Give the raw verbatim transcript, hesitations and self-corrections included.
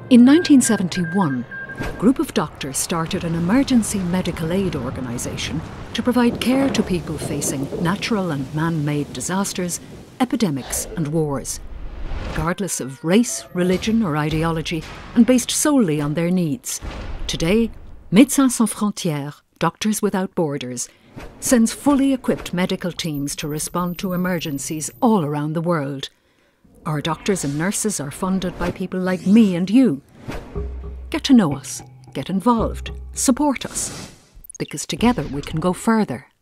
In nineteen seventy-one, a group of doctors started an emergency medical aid organisation to provide care to people facing natural and man-made disasters, epidemics and wars, regardless of race, religion or ideology, and based solely on their needs. Today, Médecins Sans Frontières, Doctors Without Borders, sends fully equipped medical teams to respond to emergencies all around the world. Our doctors and nurses are funded by people like me and you. Get to know us, get involved, support us, because together we can go further.